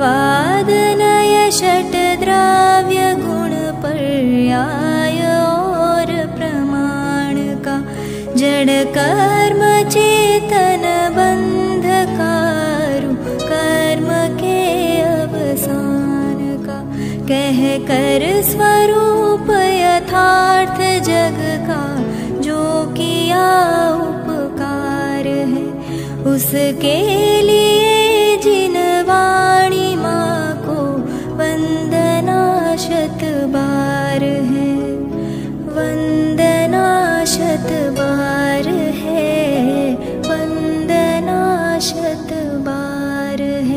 वादनय षट्द्राव्य गुण पर्याय और प्रमाण का जड़ कर्म चेतन बंध कारु कर्म के अवसान का कह कर स्वरूप यथार्थ जग का जो किया उपकार है उसके लिए जिन वाणी माँ को वंदना शत बार है, वंदना शत बार है, वंदना शत बार है।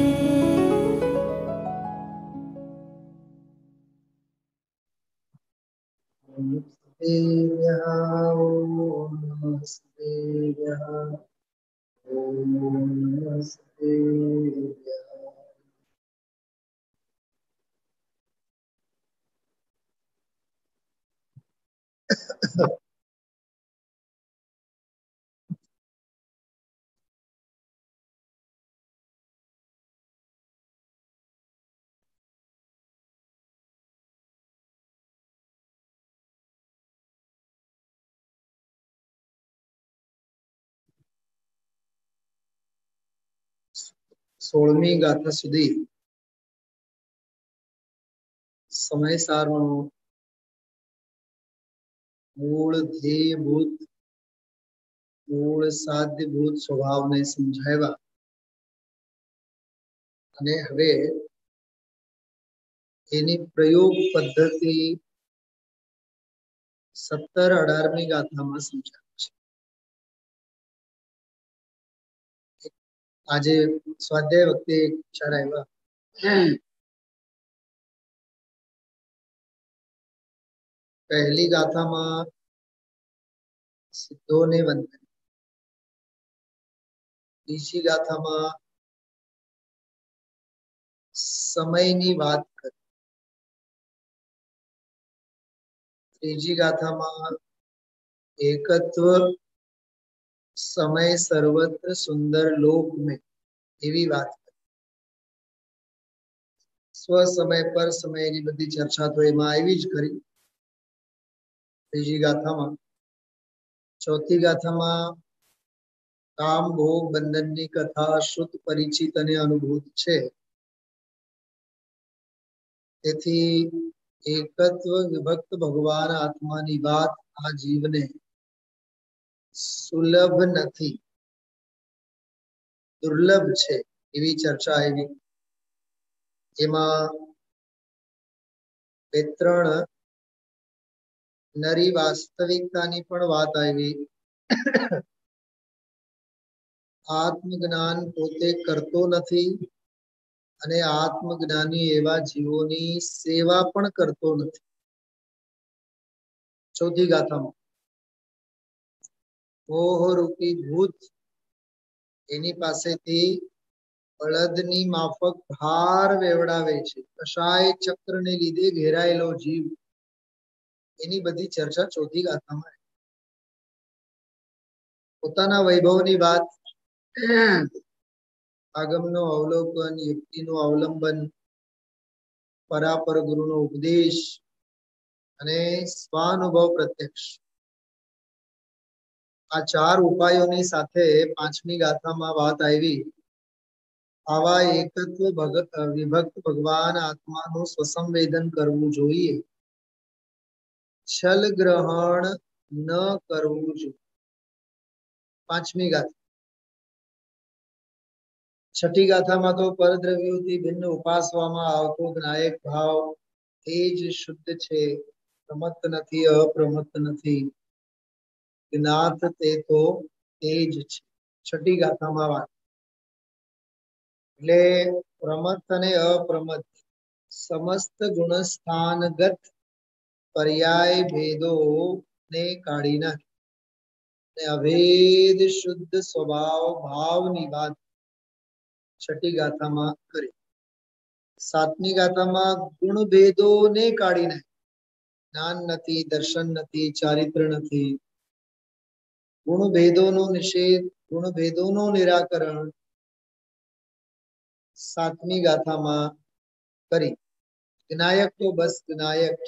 सोळमी गाथा सुधी समयसारનો મૂળ ધ્યેયભૂત મૂળ સાધ્યભૂત સ્વભાવને સમજાવ્યા અને હવે એની પ્રયોગ પદ્ધતિ 17-18મી ગાથામાં સમજાવી છે। આજે સ્વાધ્યાય વખતે એક વિચાર આવ્યા પહેલી ગાથામાં સિદ્ધોને વંદન, બીજી ગાથામાં સમયની વાત કરી, ત્રીજી ગાથામાં એકત્વ समय सर्वत्र सुंदर लोक में एवी बात करी। स्व समय पर समय एनी बधी चर्चा तो एमां आवी ज करी। त्रीजी गाथामां, चौथी गाथामां काम भोग बंधननी कथा श्रुत परिचित अने अनुभूत छे। तेथी एकत्व विभक्त भगवान आत्मानी बात आ जीवने सुलभ नहीं, दुर्लभ छे एवी चर्चा आई। एमां बे त्रण नरी वास्तविकतानी पण वात आई। आत्मज्ञान पोते करतो नथी अने आत्मज्ञानी एवा जीवोनी सेवा पण करतो नथी। चौथी गाथामां मोह रूपी भूत एनी पासेथी बळदनी माफक भार वेवडावे छे। कषाय चक्रने लीधे घेरायेलो जीव एनी बधी चर्चा चौथी गाथामां। पोताना वैभवनी बात, आगमनो अवलोकन, युक्तिनो अवलंबन, परापर गुरुनो उपदेश अने स्वानुभव प्रत्यक्ष आ चार उपायोनी साथे पांचमी गाथामां वात आवी। आवा एकत्व विभक्त भगवान आत्मानुं स्वसंवेदन करवुं जोईए, छल ग्रहण न करवुं जोईए। पांचमी गाथा। छठी गाथामां तो परद्रव्योथी भिन्न उपासवामां आवतो ज्ञायक भाव तेज शुद्ध छे, प्रमत्त नथी, अप्रमत्त नथी, ज्ञात ते तो तेज छे। छठी गाथामां वात એટલે પ્રમત્ત અને અપ્રમત્ત સમસ્ત ગુણસ્થાનગત पर्याय भेदो ने काढ़ी नाखी, अभेद शुद्ध स्वभाव भावनी बात छठी गाथामां करी। सातमी गाथामां गुण भेदो ने काढ़ी नाखी, ज्ञान नथी, दर्शन नथी, चारित्र नथी, गुण भेदोनो निषेध, गुण भेदोनो निराकरण, सातमी गाथामां करी। ज्ञायक तो बस ज्ञायक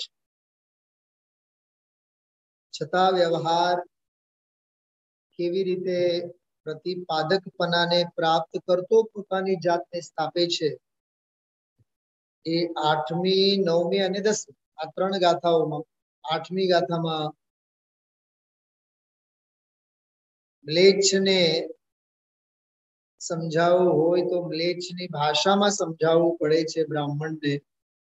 छता व्यवहार केवी रीते प्रतिपादकपणाने प्राप्त करतो पोतानी जातने स्थापे छे ए आठमी नवमी अने 10મી आ त्रण गाथाओमां आठमी गाथामां म्लेच्छने समझावવું હોય તો म्लेच्छनी भाषामां समझावવું પડે છે બ્રાહ્મણને।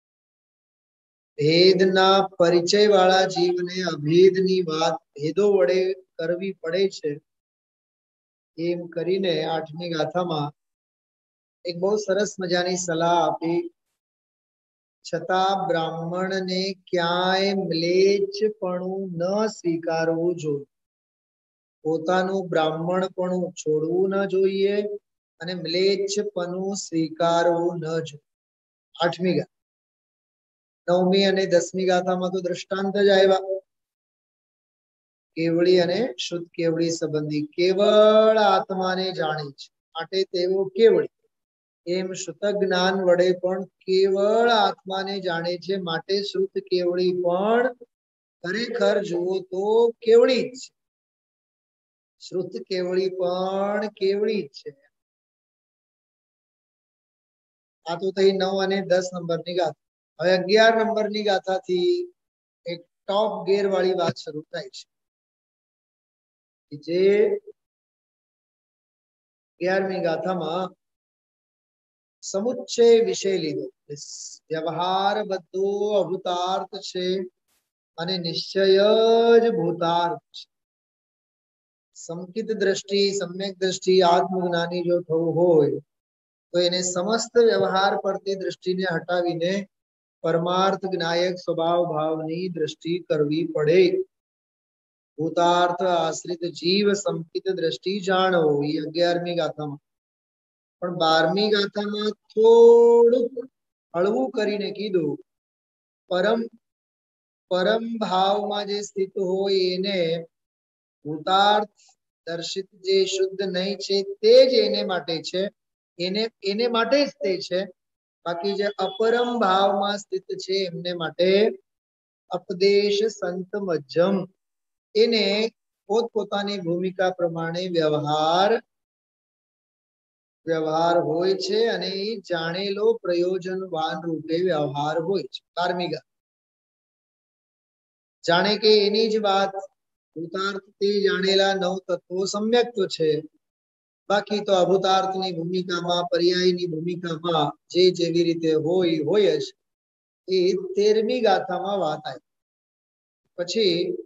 भेदना परिचय वाला जीवने अभेदनी बात भेदो वडे करवी पड़े छे। एम करीने आठमी गाथामां एक बहुत सरस मजानी सलाह आपी। छता ब्राह्मणने क्याय म्लेच्छपणुं न स्वीकारवुं जोईए। पोतानुं ब्राह्मणपणुं छोड़वुं न जोईए अने म्लेच्छपणुं स्वीकारवुं न जोईए। आठमी गाथा। नवमी अने 10મી गाथामां तो दृष्टांत ज आव्या। केवड़ी अने शुद्ध केवड़ी संबंधी केवल आत्माने जाणे छे माटे तेओ केवड़ी। एम शुद्ध ज्ञान वडे पण केवल आत्माने जाणे छे माटे शुद्ध केवड़ी पण खरेखर जुओ तो केवड़ी ज छे। शुद्ध केवड़ी पण केवड़ी ज छे। आ तो थई 9 અને 10 नंबरनी गाथा। હવે 11 નંબરની ગાથાથી એક ટોપ ગેર વાળી વાત શરૂ થાય છે જે 11મી ગાથામાં समुच्चय विषय लीधो। व्यवहार बधो अभूतार्थ छे अने निश्चय ज भूतार्थ छे। संकित दृष्टि सम्यक दृष्टि आत्मज्ञानी जो थवुं होय तो एने समस्त व्यवहार परती दृष्टिने हटावीने परमार्थ ज्ञायक स्वभाव भावनी दृष्टि करवी पड़े। भूतार्थ आश्रित जीव संकित दृष्टि जाणवो। 11મી गाथामां पण 12મી गाथामां थोड़ुंक हळवुं करीने कीधुं। परम परम भावमां जे स्थित होय एने भूतार्थ दर्शित जे शुद्ध नहीं छे ते ज एने माटे छे। एने माटे ज ते छे। बाकी जे अपरम भाव में स्थित छे एमने माटे उपदेश संत मध्यम एने पोतपोतानी भूमिका प्रमाणे व्यवहार होय छे अने जाणेलो प्रयोजनवान रूपे व्यवहार होय छे। 12મી गाथा जाणे के एनी ज बात भूतार्थ ते जाणेला 9 तत्वो सम्यक्त्व छे। बाकी तो अभूतार्थनी भूमिकामां पर्यायनी भूमिकामां जे जेवी रीते होय होय ज। ए 13મી गाथामां वात आई। पछी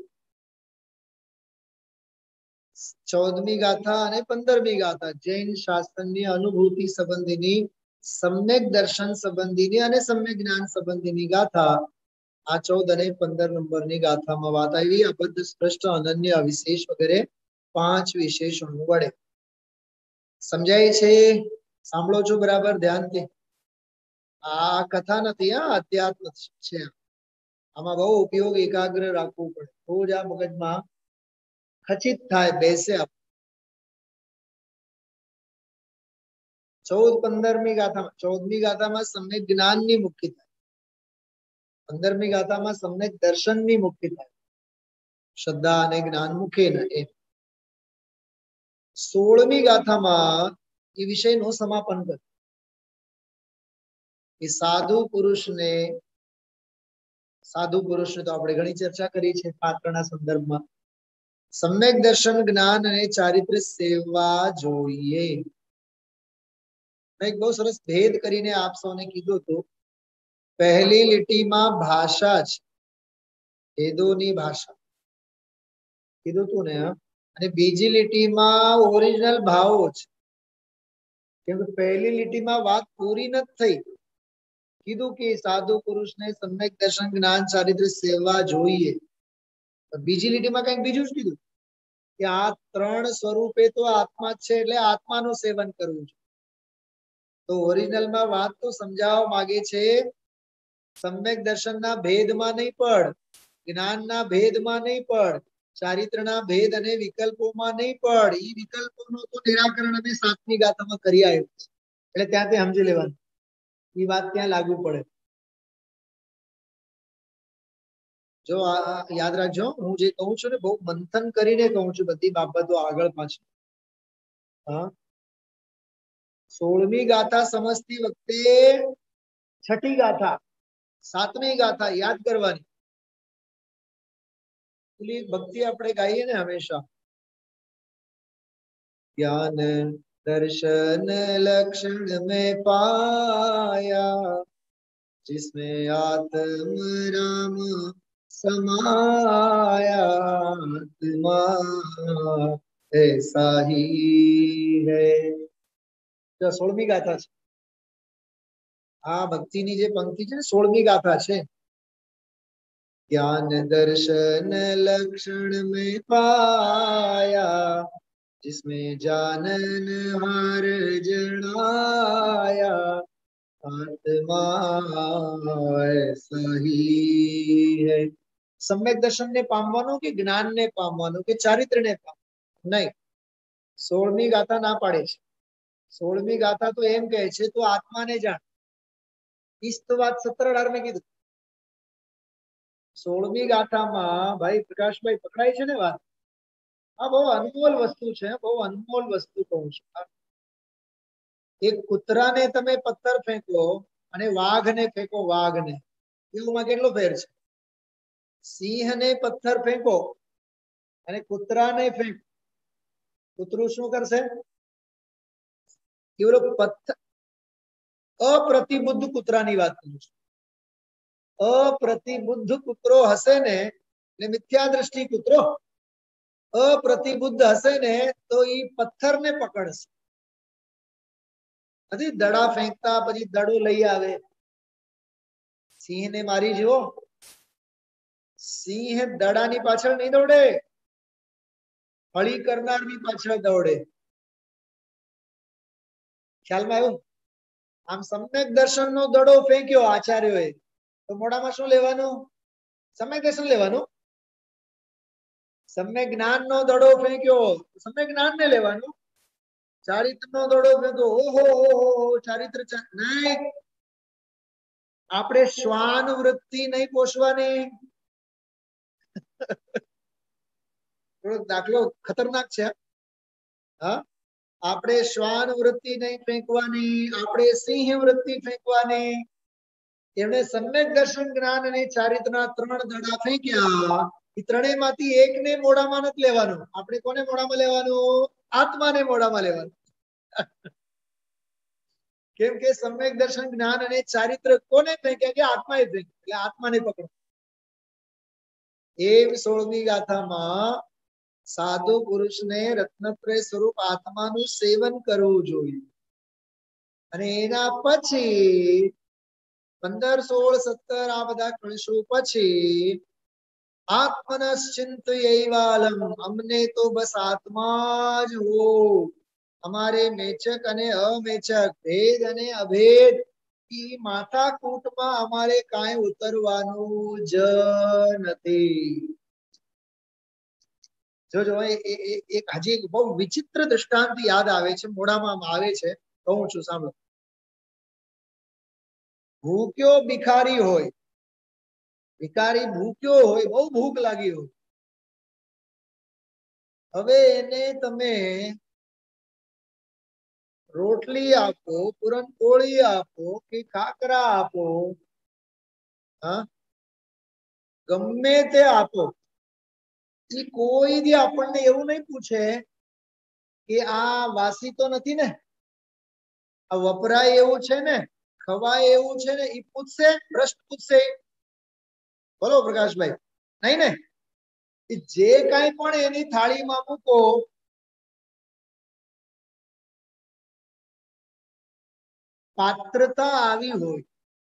14મી गाथा अने 15મી गाथा जैन शास्त्रनी अनुभूति संबंधीनी सम्यक दर्शन संबंधीनी अने सम्यक ज्ञान संबंधीनी गाथा आ 14 અને 15 नंबरनी गाथामां वात आवी। अबद्ध स्पष्ट अनन्य अविशेष वगैरे 5 विशेषणों वडे समझाय छे। सांभळो छो बराबर ध्यानथी। आ कथा नथी, आ अध्यात्म छे। आमां बहु उपयोग एकाग्र राखवू पड़े तो ज आ मगजमां खचित थाय बेसे। 14-15મી गाथामां 14મી गाथामां सम्यक ज्ञाननी मुक्ति थाय। 15મી गाथामां सम्यक दर्शननी मुक्ति थाय। श्रद्धा अने ज्ञान मुके न एम। 16મી गाथामां ए विषयનું समापन कर। साधु पुरुष ने तो આપણે ઘણી ચર્ચા કરી છે પાત્રના સંદર્ભમાં। सम्यक दर्शन ज्ञान અને ચારિત્ર્ય સેવા જોઈએ। मैं एक बहुत सरस भेद करीने आप सौने कीधुं तो पहली લીટીમાં भाषा છે भेदोनी भाषा कीधुं तुं ने। અને બીજી લીટીમાં ओरिजिनल भावो છે કેમ કે પહેલી લીટીમાં વાત પૂરી નથી થઈ। कीधुं कि साधु पुरुष ने सम्यक दर्शन ज्ञान चारित्र्य सेवा જોઈએ। बीजी લીટીમાં કંઈક બીજું જ કીધું कि आ 3 स्वरूपे तो आत्मा छे એટલે आत्माનું સેવન કરવું છે। तो ओरिजिनल में बात तो समझावा मांगे छे सम्यक दर्शनना भेदमां नहीं पड़, ज्ञानना भेदमां नहीं पड़, चारित्रना भेद अने विकल्पोमां नहीं पड़। ई विकल्पोनो तो निराकरण अमे 7મી गाथामां करी आव्युं छे। એટલે ત્યાંથી સમજી લેવાનું એ વાત ત્યાં લાગુ પડે. જો યાદ રાખજો, હું જે કહું છું ને બહુ મંથન કરીને કહું છું બધી બાબતો આગળ પાછળ. હા, 16મી ગાથા સમજતી વખતે 6ઠી ગાથા 7મી ગાથા યાદ કરવાની. પેલી ભક્તિ આપણે ગાઈએ ને હંમેશા, ज्ञान दर्शन लक्षण में पाया, जिसमें आत्म राम समाया, आत्मा ऐसा ही है. 16મી ગાથા છે આ ભક્તિની જે પંક્તિ છે ને 16મી ગાથા છે. ज्ञान दर्शन लक्षण में पाया, जिसमें जानन हार जनाया, आत्मा ऐसा ही है. सम्यक दर्शन ने पामવાનું કે જ્ઞાન ને પામવાનું કે ચારિત્ર ને પામવાનું નહીં. 16મી ગાથા ના પાડે છે. 16મી ગાથા તો એમ કહે છે તો આત્માને જાણ. ઈજ તો વાત 17-18 મેં કીધું. 16મી ગાથામાં ભાઈ પ્રકાશભાઈ પકડાય છે ને વાત. આ બહુ અનમોલ વસ્તુ છે, બહુ અનમોલ વસ્તુ કહું છું. એક કૂતરાને તમે પથ્થર ફેંકો અને વાઘને ફેંકો, વાઘને, એમાં કેટલો ફેર છે? સિંહને પથ્થર ફેંકો અને કૂતરાને ફેંકો, કૂતરું શું કરશે? કેવલો પથ્થર, અપ્રતિબુદ્ધ કૂતરાની વાત કરું છું. અપ્રતિબુદ્ધ કૂતરો હશે ને એટલે મિથ્યા દ્રષ્ટિ કૂતરો અપ્રતિબુદ્ધ હશે ને તો એ પથ્થરને પકડશે. હજી દડા ફેંકતા પછી દડો લઈ આવે. સિંહને મારી જુઓ, સિંહ દડાની પાછળ નહીં દોડે, હળી કરનારની પાછળ દોડે. ખ્યાલમાં આવ્યું? આમ સમ્યક દર્શનનો દડો ફેંક્યો આચાર્યોએ તો મોઢામાં શું લેવાનું? સમ્યક દર્શન લેવાનું. સમ્યક જ્ઞાનનો દડો ફેંક્યો સમ્યક જ્ઞાનને લેવાનું. ચારિત્રનો દડો ફેંક્યો, ઓહો ચારિત્ર નહીં. આપણે શ્વાન વૃત્તિ નહીં પોષવાની. થોડો દાખલો ખતરનાક છે. હા, આપણે શ્વાન વૃત્તિ નહીં ફેંકવાની, આપણે સિંહ વૃત્તિ ફેંકવાની. એમણે સમ્યક દર્શન જ્ઞાન અને ચારિત્રના 3 દડા ફેંક્યા. એ ત્રણેયમાંથી એકને મોઢામાં નથી લેવાનું. આપણે કોને મોઢામાં લેવાનું? આત્માને મોઢામાં લેવાનું. કેમ કે સમ્યક દર્શન જ્ઞાન અને ચારિત્ર કોને ફેંક્યા? કે આત્માએ ફેંક્યા. એટલે આત્માને પકડો. એમ 16મી ગાથામાં સાધુ પુરુષને રત્નત્રય સ્વરૂપ આત્માનું સેવન કરવું જોઈએ. અને એના પછી 15, 16, 17 આ બધા કળશો પછી આત્મનશ્ચિંતયૈવાલમ, અમને તો બસ આત્મા જ હો. અમારે મેચક અને અમેચક, ભેદ અને અભેદ ઈ માથાકૂટમાં અમારે કાંઈ ઉતરવાનું જ નથી. જોજો, એક હજી એક બહુ વિચિત્ર દ્રષ્ટાંત યાદ આવે છે, મોઢામાં આવે છે, કહું છું સાંભળો. ભૂખ્યો ભિખારી હોય, ભિખારી ભૂખ્યો હોય, બહુ ભૂખ લાગી હોય. હવે એને તમે રોટલી આપો, પૂરણપોળી આપો કે ખાખરા આપો, હા, ગમે તે આપો, એ કોઈ દી આપણને એવું નહીં પૂછે કે આ વાસી તો નથી ને, આ વપરાય એવું છે ને, ખવાય એવું છે ને, એ પૂછશે? પ્રશ્ન પૂછશે? બોલો પ્રકાશભાઈ, નહીં ને? જે કાંઈ પણ એની થાળીમાં મૂકો, પાત્રતા આવી હોય,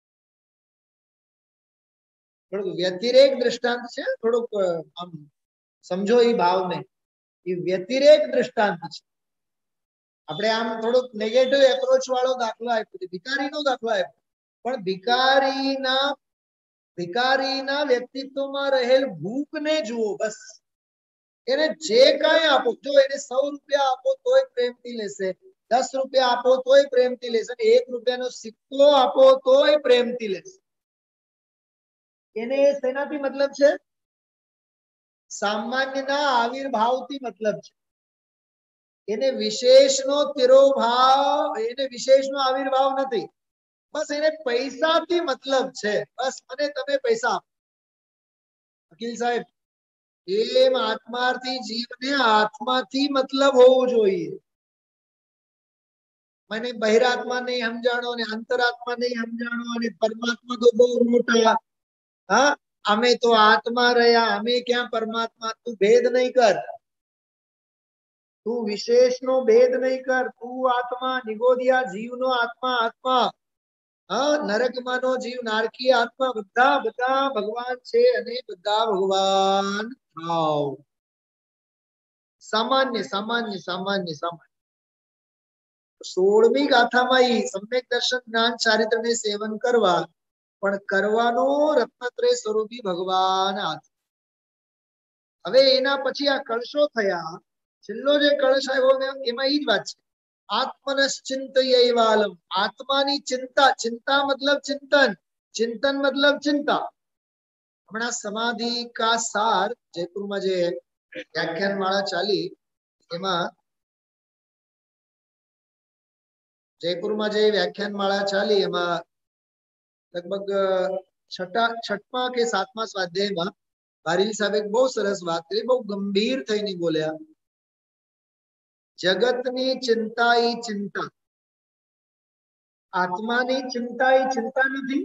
થોડુંક વ્યતિરેક દ્રષ્ટાંત છે, થોડુંક આમ સમજો એ ભાવને. એ વ્યતિરેક દ્રષ્ટાંત છે. આપણે આમ થોડુંક નેગેટિવ એપ્રોચ વાળો દાખલો આપ્યો, ભિખારીનો દાખલો આપ્યો, પણ ભિખારીના વ્યક્તિત્વમાં રહેલ ભૂખને જુઓ. બસ એને જે કાંઈ આપો, જો એને 100 રૂપિયા આપો તોય પ્રેમથી લેશે, ₹10 આપો તોય પ્રેમથી લેશે, 1 રૂપિયાનો સિક્કો આપો તોય પ્રેમથી લેશે. એને શેનાથી મતલબ છે? સામાન્યના આવિર્ભાવથી મતલબ છે. એને વિશેષનો તિરોભાવ, એને વિશેષનો આવિર્ભાવ નથી. બસ એને પૈસાથી મતલબ છે. બસ મને તમે પૈસા આપો. વકીલ સાહેબ, એમ આત્માર્થી જીવને આત્માથી મતલબ હોવો જોઈએ. મને બહિરાત્મા નહીં સમજાણો અને અંતરાત્મા નહીં સમજાણો અને પરમાત્મા તો બહુ મોટા. હા, અમે તો આત્મા રહ્યા, અમે ક્યાં પરમાત્મા. તું ભેદ નહીં કર, તું વિશેષનો ભેદ નહીં કર. તું આત્મા, નિગોદિયા જીવનો આત્મા, આત્મા. હા, નરકમાંનો જીવ, નારકીય આત્મા, બધા બધા ભગવાન છે અને બધા ભગવાન થાવ. સામાન્ય સામાન્ય સામાન્ય સામાન્ય 16મી ગાથામાં સમ્યક દર્શન જ્ઞાન ચારિત્રને સેવન કરવા, પણ કરવાનો રત્નત્રય સ્વરૂપી ભગવાન હાથ. હવે એના પછી આ કળશો થયા. છેલ્લો જે કળશ આવ્યો એમાં ઈ જ વાત છે. આત્મનશ્ચિંતયૈવાલમ, આત્માની ચિંતા. ચિંતા મતલબ ચિંતન, ચિંતન મતલબ ચિંતા. હમણાં સમાધિ કા સાર જયપુરમાં જે વ્યાખ્યાન માળા ચાલી, એમાં જયપુરમાં જે વ્યાખ્યાન માળા ચાલી એમાં લગભગ છઠ્ઠા કે 7મા સ્વાધ્યાયમાં બારીલ સાહેબે બહુ સરસ વાત કરી, બહુ ગંભીર થઈને બોલ્યા. જગતની ચિંતા એ ચિંતા, આત્માની ચિંતા એ ચિંતા નથી.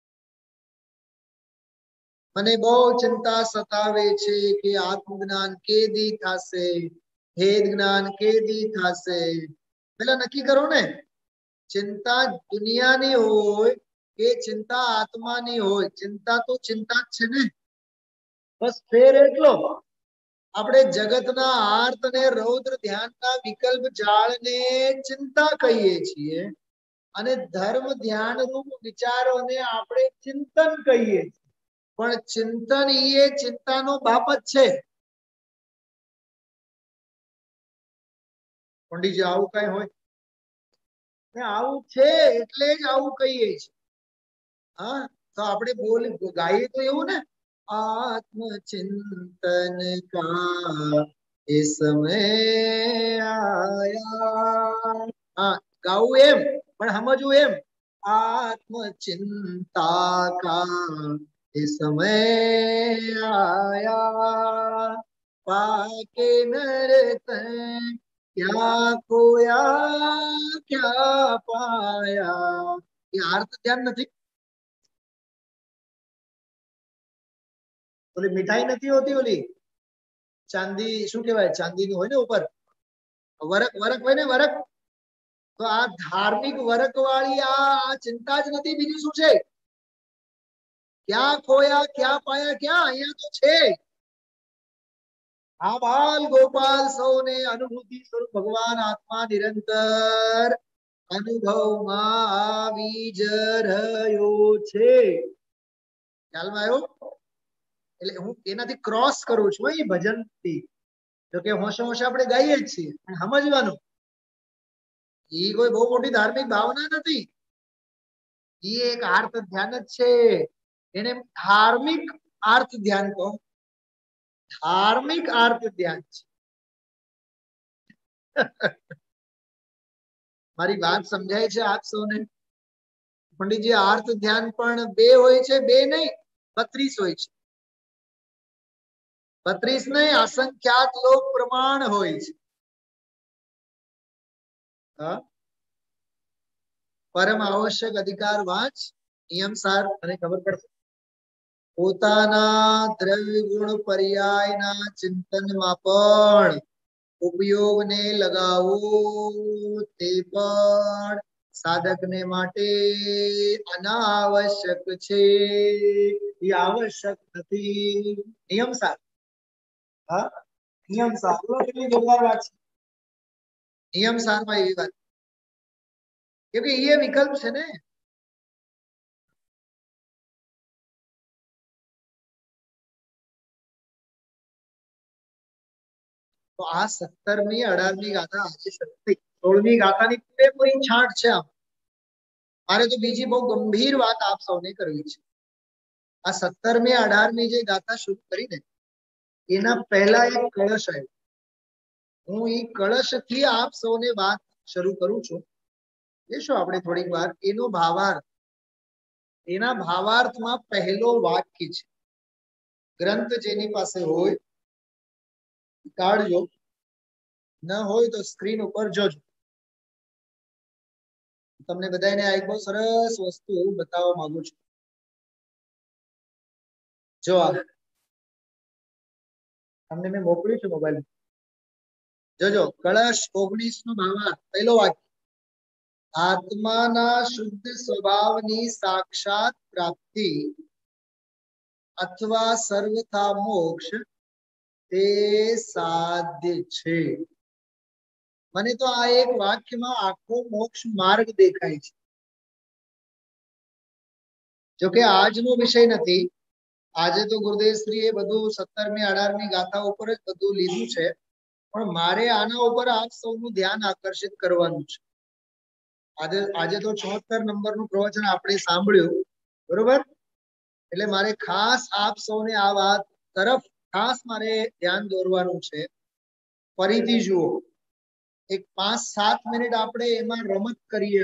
મને બહુ ચિંતા સતાવે છે કે આત્મજ્ઞાન કેદી થશે, ભેદ જ્ઞાન કેદી થશે. પેલા નક્કી કરો ને, ચિંતા દુનિયાની હોય કે ચિંતા આત્માની હોય, ચિંતા તો ચિંતા જ છે ને. બસ ફેર એટલો, આપણે જગતના આર્ત અને રૌદ્ર ધ્યાનના વિકલ્પ જાળને ચિંતા કહીએ છીએ અને ધર્મ ધ્યાન રૂપ વિચારોને આપણે ચિંતન કહીએ છીએ. પણ ચિંતન એ ચિંતાનો બાપ જ છે. પંડિતજી આવું કઈ હોય? આવું છે એટલે જ આવું કહીએ છીએ. હા, તો આપણે ગાઈએ તો એવું ને, आत्मचिंतन का ये समय आया. हाँ, गाऊं एम पण समझू एम, आत्मचिंता का ये समय आया, पाके नर तन क्या खोया क्या पाया. ये अर्थ ધ્યાન નથી. ઓલી મીઠાઈ નથી હોતી, ઓલી ચાંદી, શું કહેવાય, ચાંદીની હોય ને ઉપર વરખ, વરખ હોય ને વરખ. તો આ ધાર્મિક વરખ વાળી આ ચિંતા જ નથી, બીજું શું છે? ક્યાં ખોયા ક્યાં પાયા, ક્યાં? અહીંયા તો છે. આ બાલ ગોપાલ સૌને અનુભૂતિ સ્વરૂપ ભગવાન આત્મા નિરંતર અનુભવમાં આવી જ રહ્યો છે. ખ્યાલમાં આવ્યો? એટલે હું એનાથી ક્રોસ કરું છું એ ભજનથી. જો કે હોશે હોશે આપણે ગાઈએ જ છીએ, પણ સમજવાનું એ કોઈ બહુ મોટી ધાર્મિક ભાવના નથી. એ એક આર્ત ધ્યાન જ છે. એને ધાર્મિક આર્ત ધ્યાન કહો, ધાર્મિક આર્ત ધ્યાન છે. મારી વાત સમજાય છે આપ સૌને? પંડિતજી, આર્ત ધ્યાન પણ 2 હોય છે, 2 નહીં 32 હોય છે. 32 નહીં, અસંખ્યાત લોક પ્રમાણ હોય છે. પરમ આવશ્યક અધિકાર વાંચ, નિયમ સાર અને ખબર પડશે. પોતાના દ્રવ્ય ગુણ પર્યાયના ચિંતનમાં પણ ઉપયોગને લગાવો, તે પણ સાધકને માટે અનાવશ્યક છે. એ આવશ્યક નથી. નિયમ સાર. હા, નિયમ સાર કેટલી જોરદાર વાત છે. નિયમ સારમાં એવી વાત, કેમ કે એ વિકલ્પ છે ને. તો આ 17મી 18મી ગાથા આજે શરૂ થઈ. 16મી ગાથાની પૂરેપૂરી છાંટ છે આમ. મારે તો બીજી બહુ ગંભીર વાત આપ સૌને કરવી છે. આ 17મી 18મી જે ગાથા શરૂ કરીને એના પહેલા એક કળશ આવ્યો. હું એ કળશથી આપ સૌને વાત શરૂ કરું છું. જોઈશું આપણે થોડીક વાર એનો ભાવાર્થ. એના ભાવાર્થમાં પહેલો વાક્ય છે. ગ્રંથ જેની પાસે હોય કાઢજો, ન હોય તો સ્ક્રીન ઉપર જોજો. તમને બધાને આ એક બહુ સરસ વસ્તુ બતાવવા માંગુ છું. જો આ તમને મેં મોકલ્યું છે મોબાઈલ. જોજો, કળશ 19 નો ભાવાર્થ. પહેલો વાક્ય, આત્માના શુદ્ધ સ્વભાવની સાક્ષાત પ્રાપ્તિ અથવા સર્વથા મોક્ષ તે સાધ્ય છે. મને તો આ એક વાક્યમાં આખો મોક્ષ માર્ગ દેખાય છે. જોકે આજનો વિષય નથી. આજે તો ગુરુદેવશ્રીએ બધું 17મી 18મી ગાથા ઉપર જ બધું લીધું છે. પણ મારે આના ઉપર આપ સૌનું ધ્યાન આકર્ષિત કરવાનું છે. આજે તો 74 નંબરનું પ્રવચન આપણે સાંભળ્યું, બરોબર? એટલે મારે ખાસ આપ સૌને આ વાત તરફ ખાસ મારે ધ્યાન દોરવાનું છે. ફરીથી જુઓ, એક 5-7 મિનિટ આપણે એમાં રમત કરીએ.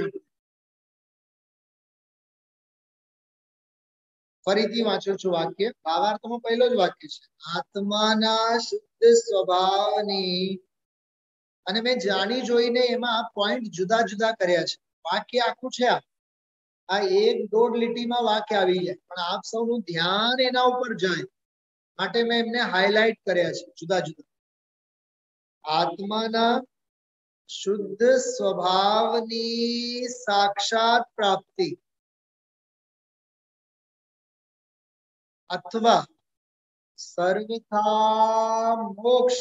ફરીથી વાંચું છું વાક્ય. ભાવાર્થમાં પહેલો જ વાક્ય છે, આત્માના શુદ્ધ સ્વભાવની. અને મેં જાણી જોઈને એમાં પોઈન્ટ જુદા જુદા કર્યા છે. વાક્ય આખું છે આ 1-1.5 લીટીમાં વાક્ય આવી જાય, પણ આપ સૌનું ધ્યાન એના ઉપર જાય માટે મેં એમને હાઇલાઇટ કર્યા છે જુદા જુદા. આત્માના શુદ્ધ સ્વભાવની સાક્ષાત પ્રાપ્તિ અથવા સર્વથા મોક્ષ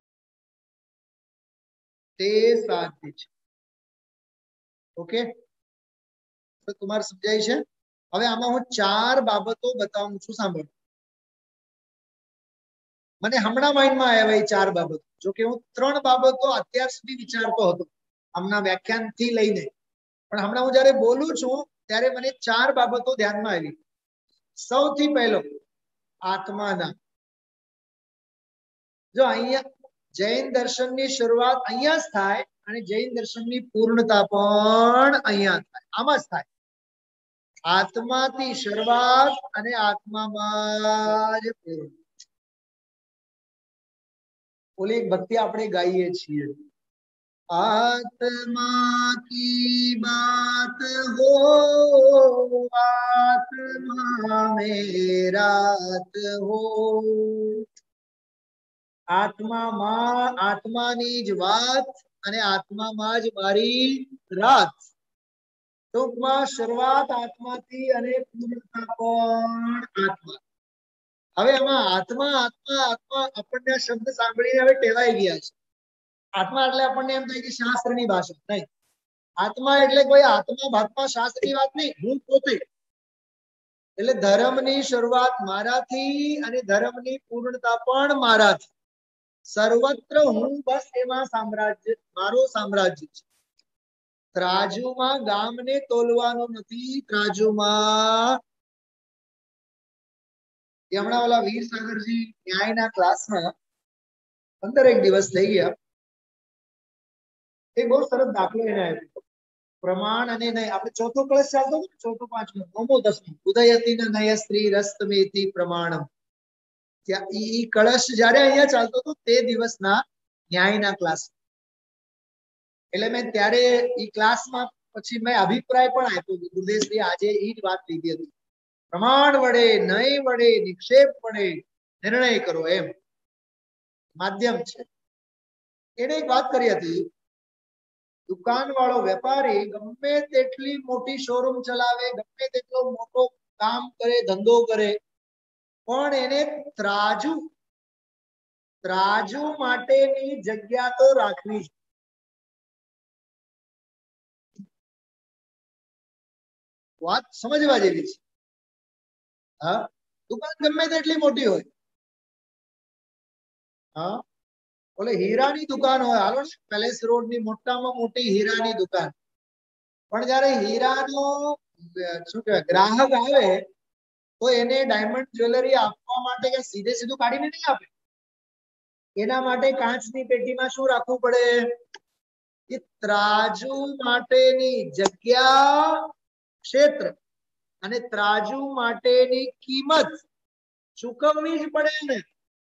તે સાધ્ય છે. ઓકે, તો તમારે સમજાય છે? હવે આમાં હું 4 બાબતો બતાવું છું, સાંભળો. મને હમણાં માઇન્ડમાં આવ્યા એ 4 બાબતો. જો કે હું 3 બાબતો અત્યાર સુધી વિચારતો હતો આમના વ્યાખ્યાનથી લઈને, પણ હમણાં હું જ્યારે બોલું છું ત્યારે મને 4 બાબતો ધ્યાનમાં આવી. સૌથી પહેલો, આત્માના. જો અહીંયા જૈન દર્શનની શરૂઆત અહીંયા જ થાય અને જૈન દર્શનની પૂર્ણતા પણ અહીંયા થાય, આમાં જ થાય. આત્માથી શરૂઆત અને આત્મામાં જ પૂર્ણ. ઓલી એક ભક્તિ આપણે ગાઈએ છીએ, आत्मा की बात हो आत्मा मेरात हो. આત્મામાં આત્માની જ વાત અને આત્મામાં જ મારી રાત. ટૂંકમાં શરૂઆત આત્માથી અને પૂર્ણતા પણ આત્મા. હવે આમાં આત્મા આત્મા આત્મા આપણને શબ્દ સાંભળીને હવે ટેવાઈ ગયા છે. આત્મા એટલે આપણને એમ થાય કે શાસ્ત્રની ભાષા. નહીં, આત્મા એટલે કોઈ આત્મા ભાગમાં શાસ્ત્રની વાત નહીં, હું પોતે. એટલે ધર્મની શરૂઆત મારાથી અને ધર્મની પૂર્ણતા પણ મારાથી. સર્વત્ર હું બસ એમાં સામ્રાજ્ય, મારો સામ્રાજ્ય છે. ત્રાજુમાં ગામને તોલવાનું નથી, ત્રાજુમાં. હમણાં ઓલા વીર સાગરજી ન્યાયના ક્લાસમાં 15 દિવસ થઈ ગયા. એક બહુ સરસ દાખલો એને આપ્યો, પ્રમાણ અને નય. આપણે ચોથો ક્લાસ ચાલતો હતો, ચોથો 5મો 9મો 10મો. ઉદયતી નય સ્ત્રી રસ્તમેતી પ્રમાણમ. ત્યાં ઈ કળશ જ્યારે અહીંયા ચાલતો હતો તે દિવસના ન્યાયના ક્લાસ. એટલે મેં ત્યારે ઈ ક્લાસમાં પછી મેં અભિપ્રાય પણ આપ્યો, ગુરુદેવશ્રી આજે ઈ જ વાત લીધી હતી, પ્રમાણ વડે નય વડે નિક્ષેપ વડે નિર્ણય કરો, એમ માધ્યમ છે. એને એક વાત કરી હતી, દુકાન વાળો વેપારી ગમે તેટલી મોટી શોરૂમ ચલાવે, ગમે તેટલો મોટો કામ કરે, ધંધો કરે, પણ એને ત્રાજુ માટેની જગ્યા તો રાખવી. વાત સમજવા જેવી છે. હા, દુકાન ગમે તેટલી મોટી હોય, હા, બોલે હીરાની દુકાન હોય, હાલો ને પેલેસ રોડ ની મોટામાં મોટી હીરાની દુકાન, પણ જયારે હીરાનો શું કહેવાય ગ્રાહક આવે તો એને ડાયમંડ જ્વેલરી આપવા માટે કે સીધે સીધું કાઢીને નહીં આપે. એના માટે કાચની પેટીમાં શું રાખવું પડે કે ત્રાજુ માટેની જગ્યા, ક્ષેત્ર અને ત્રાજુ માટેની કિંમત ચૂકવવી જ પડે ને.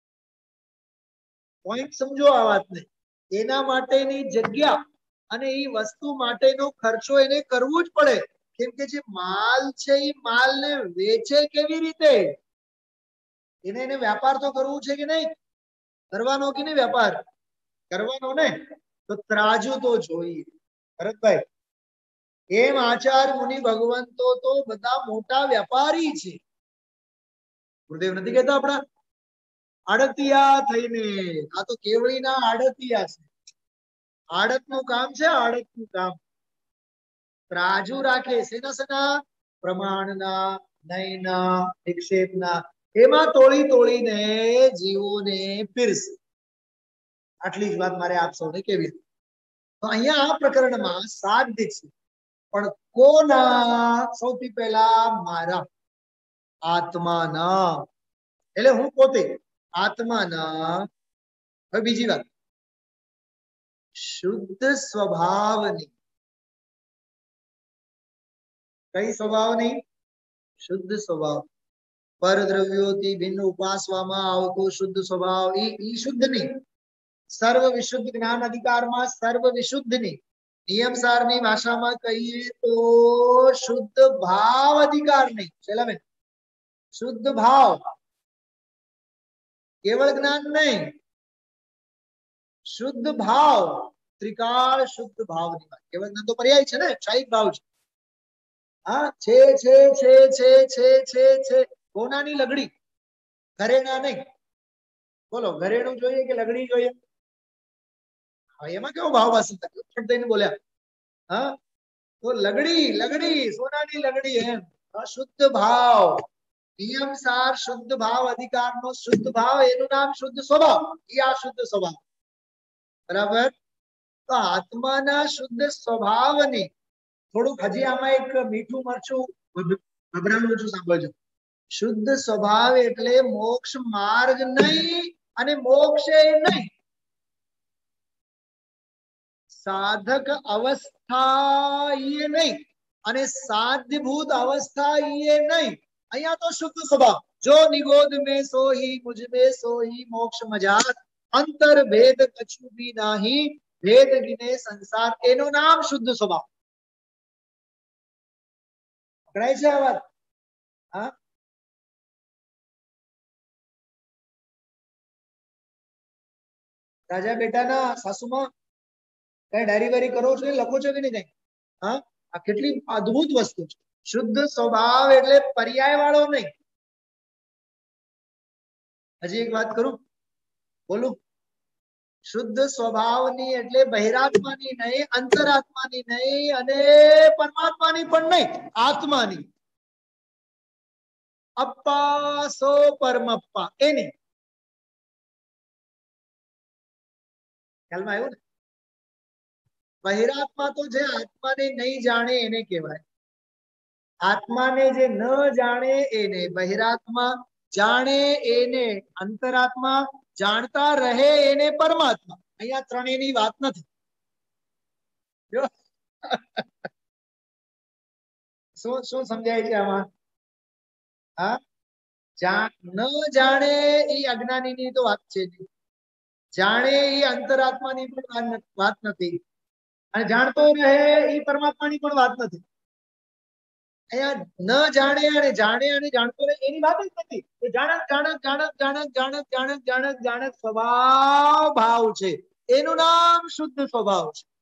પોઈન્ટ સમજો આ વાતને. એના માટેની જગ્યા અને એ વસ્તુ માટેનો ખર્ચો એને કરવો જ પડે, કેમ કે જે માલ છે એ માલને વેચે કેવી રીતે, એને વ્યાપાર તો કરવું છે કે નહીં, કરવાનો કે નહીં વેપાર કરવાનો ને, તો ત્રાજુ તો જોઈએ. ભરતભાઈ, એમ આચાર્ય મુનિ ભગવંતો તો બધા મોટા વેપારી છે. ગુરુદેવ નથી કહેતા આપણા આડતિયા થઈને, આ તો કેવડીના આડતિયા છે. આડતનું કામ છે, આડતનું કામ. ત્રાજુ રાખે શેના શેના, પ્રમાણના, નયના, વિક્ષેપના, એમાં તોડી તોડીને જીવોને પીરસે. આટલી જ વાત મારે આપ સૌને કેવી. તો અહીંયા આ પ્રકરણમાં સાધ્ય છે, પણ કોના? સૌથી પહેલા મારા આત્માના, એટલે હું પોતે આત્માના. હવે બીજી વાત, શુદ્ધ સ્વભાવની. કઈ સ્વભાવની? શુદ્ધ સ્વભાવ. પરદ્રવ્યોથી ભિન્ન ઉપાસવામાં આવતો શુદ્ધ સ્વભાવ, એ શુદ્ધ નહીં. સર્વ વિશુદ્ધ જ્ઞાન અધિકારમાં સર્વ વિશુદ્ધની નિયમસારની ભાષામાં કહીએ તો શુદ્ધ ભાવ અધિકાર નહીં. ચલાવે શુદ્ધ ભાવ, કેવળ જ્ઞાન નહીં, શુદ્ધ ભાવ. ત્રિકાળ શુદ્ધ ભાવની વાત. કેવળ જ્ઞાન તો પર્યાય છે ને, ક્ષાયિક ભાવ છે. હા, છે કોનાની લગડી, ઘરેણા નહીં. બોલો, ઘરેણું જોઈએ કે લગડી જોઈએ? એમાં કેવો ભાવ વાસી બોલ્યા? હા, તો લગડી, લગડી, સોનાની લગડી એમ. શુદ્ધ ભાવ, નિયમસાર શુદ્ધ ભાવ અધિકારનો શુદ્ધ ભાવ, એનું નામ શુદ્ધ સ્વભાવ. એ આ શુદ્ધ સ્વભાવ. બરાબર. તો આત્માના શુદ્ધ સ્વભાવની થોડુંક હજી આમાં એક મીઠું મરચું ગભરાનું છું, સાંભળજો. શુદ્ધ સ્વભાવ એટલે મોક્ષ માર્ગ નહીં અને મોક્ષે નહીં. સાધક અવસ્થા એ નહીં અને સાધ્યભૂત અવસ્થા એ નહીં. અહીંયા તો શુદ્ધ સ્વભાવ. જો નિગોદ में सोही मुझ में सोही मोक्ष मजात अंतर भेद कछु भी नाही भेद गिने संसार. એનું નામ શુદ્ધ સ્વભાવ. પકડાય છે આ વાત? હા, રાજા બેટાના સાસુમાં કઈ ડાયરી વારી કરો છો, લખો છો કે નહીં કઈ? હા, આ કેટલી અદ્ભુત વસ્તુ છે. શુદ્ધ સ્વભાવ એટલે પર્યાય વાળો નહીં. હજી એક વાત કરું, બોલું. શુદ્ધ સ્વભાવની એટલે બહિરાત્માની નહીં, અંતરાત્માની નહીં અને પરમાત્માની પણ નહીં, આત્માની. અપ્પા સો પરમપ્પા એની. ખ્યાલમાં આવ્યું ને? બહિરાત્મા તો જે આત્માને નહીં જાણે એને કહેવાય. આત્માને જે ન જાણે એને બહિરાત્મા, જાણે એને અંતરાત્મા, જાણતા રહે એને પરમાત્મા. અહીંયા ત્રણેયની વાત નથી. શું સમજાય છે આમાં? હા, ન જાણે એ અજ્ઞાનીની તો વાત છે, જાણે એ અંતરાત્માની પણ વાત નથી, અને જાણતો રહે એ પરમાત્માની પણ વાત નથી. અહીંયા ન જાણે અને જાણે અને જાણતો રહે એની વાત જ નથી. જાણક જાણક જાણક જાણક જાણક જાણક જાણક જાણક સ્વભાવ ભાવ છે, એનું નામ શુદ્ધ સ્વભાવ